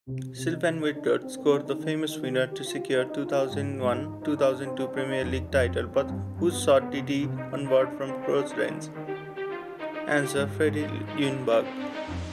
Sylvain Wiltord scored the famous winner to secure 2001-2002 Premier League title, but whose shot did he convert from close range? Answer: Freddie Ljungberg.